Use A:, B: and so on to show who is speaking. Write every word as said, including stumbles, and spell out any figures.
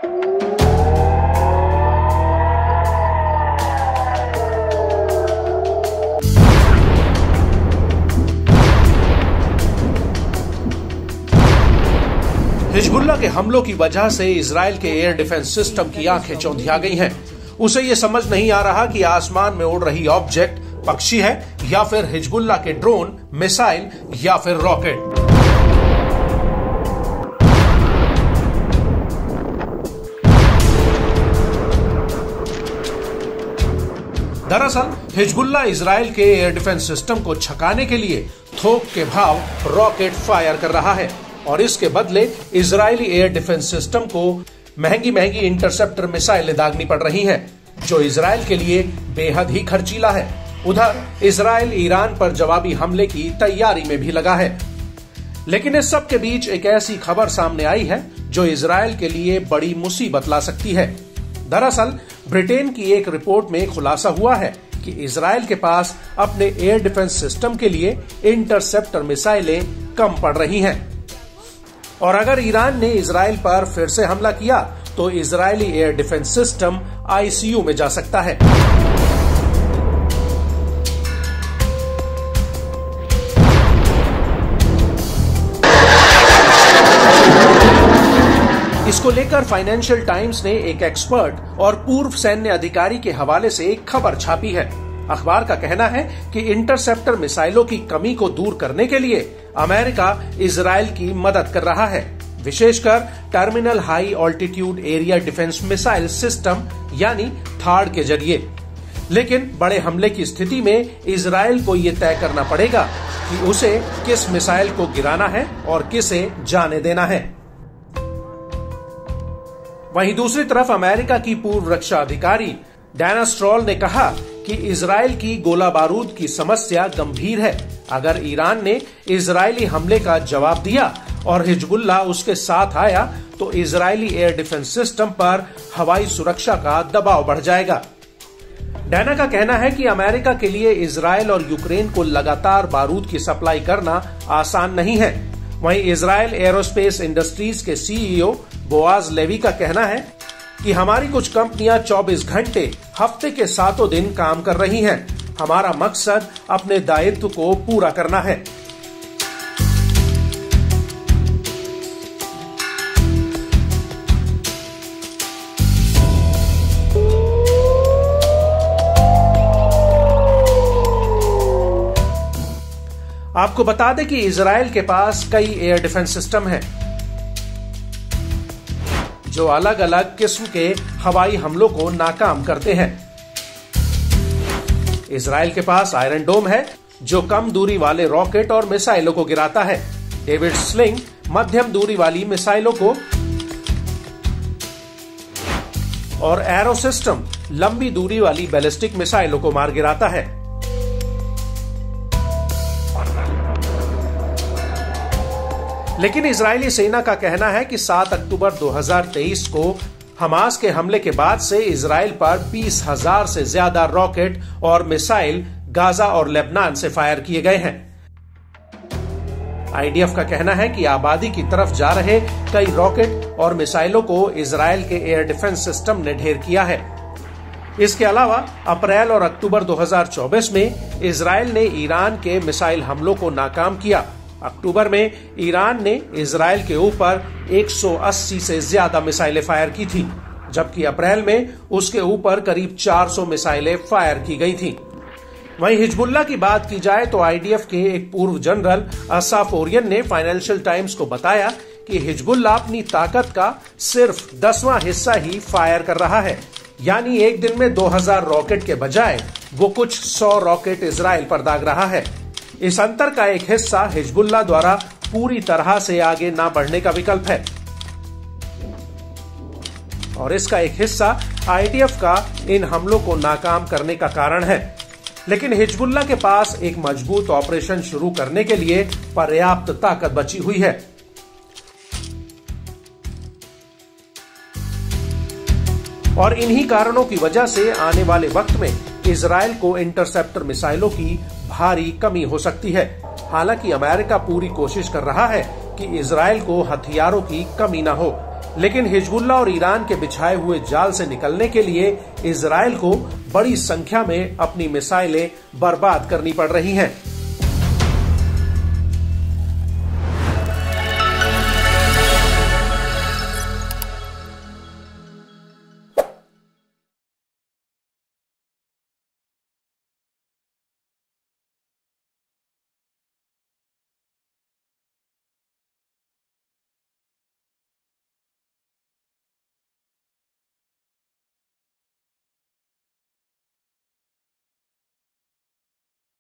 A: Hezbollah के हमलों की वजह से इजराइल के एयर डिफेंस सिस्टम की आंखें चौंधिया गई हैं। उसे ये समझ नहीं आ रहा कि आसमान में उड़ रही ऑब्जेक्ट पक्षी है या फिर हिजबुल्लाह के ड्रोन, मिसाइल या फिर रॉकेट। दरअसल हिजबुल्लाह इजराइल के एयर डिफेंस सिस्टम को छकाने के लिए थोक के भाव रॉकेट फायर कर रहा है और इसके बदले इजरायली एयर डिफेंस सिस्टम को महंगी महंगी इंटरसेप्टर मिसाइलें दागनी पड़ रही हैं, जो इजराइल के लिए बेहद ही खर्चीला है। उधर इजराइल ईरान पर जवाबी हमले की तैयारी में भी लगा है। लेकिन इस सब के बीच एक ऐसी खबर सामने आई है जो इजराइल के लिए बड़ी मुसीबत ला सकती है। दरअसल ब्रिटेन की एक रिपोर्ट में खुलासा हुआ है कि इजराइल के पास अपने एयर डिफेंस सिस्टम के लिए इंटरसेप्टर मिसाइलें कम पड़ रही हैं और अगर ईरान ने इजराइल पर फिर से हमला किया तो Israeli air defence system ICU में जा सकता है। इसको लेकर फाइनेंशियल टाइम्स ने एक एक्सपर्ट और पूर्व सैन्य अधिकारी के हवाले से एक खबर छापी है। अखबार का कहना है कि इंटरसेप्टर मिसाइलों की कमी को दूर करने के लिए अमेरिका इजराइल की मदद कर रहा है, विशेषकर terminal high altitude area defence missile system यानी थाड के जरिए। लेकिन बड़े हमले की स्थिति में इजराइल को ये तय करना पड़ेगा कि उसे किस मिसाइल को गिराना है और किसे जाने देना है। वहीं दूसरी तरफ अमेरिका की पूर्व रक्षा अधिकारी डायना स्ट्रॉल ने कहा कि इजराइल की गोला बारूद की समस्या गंभीर है। अगर ईरान ने इजरायली हमले का जवाब दिया और हिजबुल्लाह उसके साथ आया तो इजरायली एयर डिफेंस सिस्टम पर हवाई सुरक्षा का दबाव बढ़ जाएगा। डायना का कहना है कि अमेरिका के लिए इजराइल और यूक्रेन को लगातार बारूद की सप्लाई करना आसान नहीं है। वहीं इजराइल एरोस्पेस इंडस्ट्रीज के सीईओ बोआज लेवी का कहना है कि हमारी कुछ कंपनियां चौबीस घंटे हफ्ते के सातों दिन काम कर रही हैं। हमारा मकसद अपने दायित्व को पूरा करना है। आपको बता दें कि इजराइल के पास कई एयर डिफेंस सिस्टम हैं जो अलग अलग किस्म के हवाई हमलों को नाकाम करते हैं। इजराइल के पास आयरन डोम है जो कम दूरी वाले रॉकेट और मिसाइलों को गिराता है। डेविड स्लिंग मध्यम दूरी वाली मिसाइलों को और एरो सिस्टम लंबी दूरी वाली बैलिस्टिक मिसाइलों को मार गिराता है। लेकिन इजरायली सेना का कहना है कि सात अक्टूबर दो हज़ार तेईस को हमास के हमले के बाद से इजराइल पर बीस हजार से ज्यादा रॉकेट और मिसाइल गाजा और लेबनान से फायर किए गए हैं। आईडीएफ का कहना है कि आबादी की तरफ जा रहे कई रॉकेट और मिसाइलों को इजराइल के एयर डिफेंस सिस्टम ने ढेर किया है। इसके अलावा अप्रैल और अक्टूबर दो हज़ार चौबीस में इजराइल ने ईरान के मिसाइल हमलों को नाकाम किया। अक्टूबर में ईरान ने इजराइल के ऊपर एक सौ अस्सी से ज्यादा मिसाइलें फायर की थी, जबकि अप्रैल में उसके ऊपर करीब चार सौ मिसाइलें फायर की गई थी। वहीं हिजबुल्लाह की बात की जाए तो आईडीएफ के एक पूर्व जनरल असाफ ओरियन ने फाइनेंशियल टाइम्स को बताया कि हिजबुल्लाह अपनी ताकत का सिर्फ दसवां हिस्सा ही फायर कर रहा है, यानी एक दिन में दो हज़ार रॉकेट के बजाय वो कुछ सौ रॉकेट इजराइल पर दाग रहा है। इस अंतर का एक हिस्सा हिजबुल्लाह द्वारा पूरी तरह से आगे ना बढ़ने का विकल्प है और इसका एक हिस्सा आईडीएफ का इन हमलों को नाकाम करने का कारण है। लेकिन हिजबुल्लाह के पास एक मजबूत ऑपरेशन शुरू करने के लिए पर्याप्त ताकत बची हुई है। और इन्हीं कारणों की वजह से आने वाले वक्त में इजराइल को इंटरसेप्टर मिसाइलों की भारी कमी हो सकती है। हालांकि अमेरिका पूरी कोशिश कर रहा है कि इजराइल को हथियारों की कमी न हो, लेकिन हिजबुल्ला और ईरान के बिछाए हुए जाल से निकलने के लिए इजराइल को बड़ी संख्या में अपनी मिसाइलें बर्बाद करनी पड़ रही हैं।